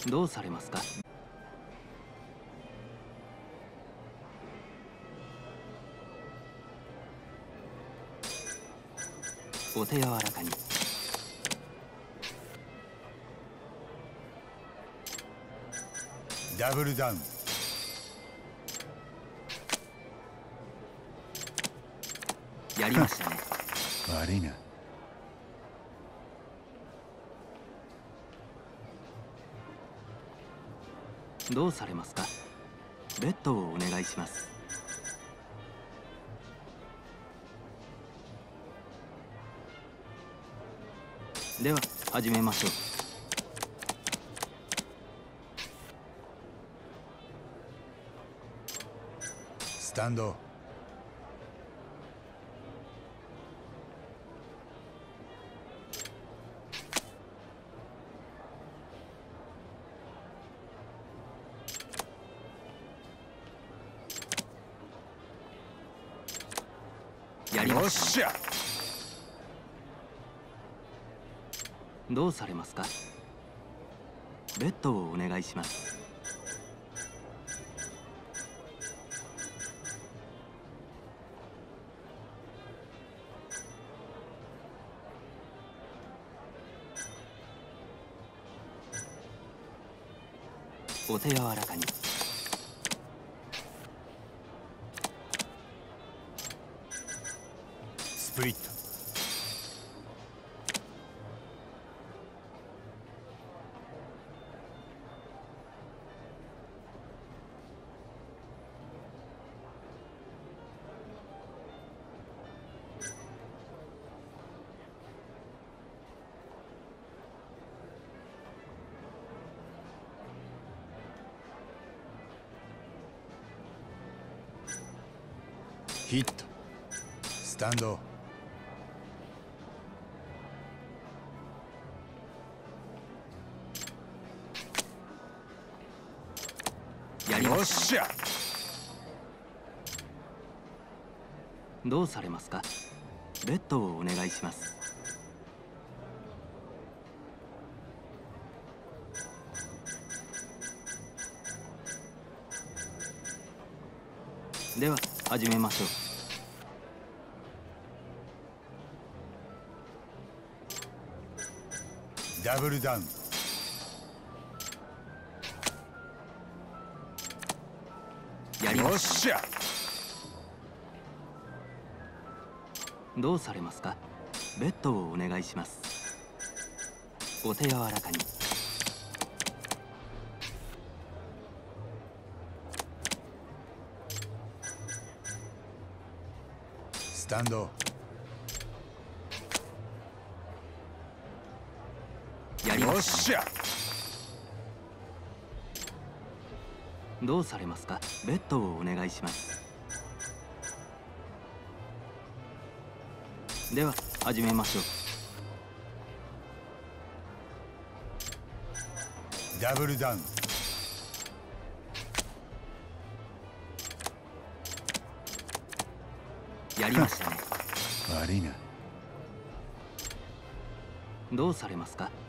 どうされますか？お手柔らかに。 ダブルダウン。 やりましたね。 悪いな。 どうされますか？ベッドをお願いします。では始めましょう。 スタンド。 やりましたね。 よっしゃ。 どうされますか？ベッドをお願いします。お手柔らかに。 スプリット。ヒット。スタンド。 やりよっましたね。 しゃ。 どうされますか？ベッドをお願いします。では始めましょう。 ダブルダウン。 やりましよっしゃ。 た。どうされますか？ベッドをお願いします。お手柔らかに。 スタンド。 やりよましたね。 っしゃ。 どうされますか？ベッドをお願いします。では始めましょう。 ダブルダウン。 やりましたね。 悪いな。 どうされますか？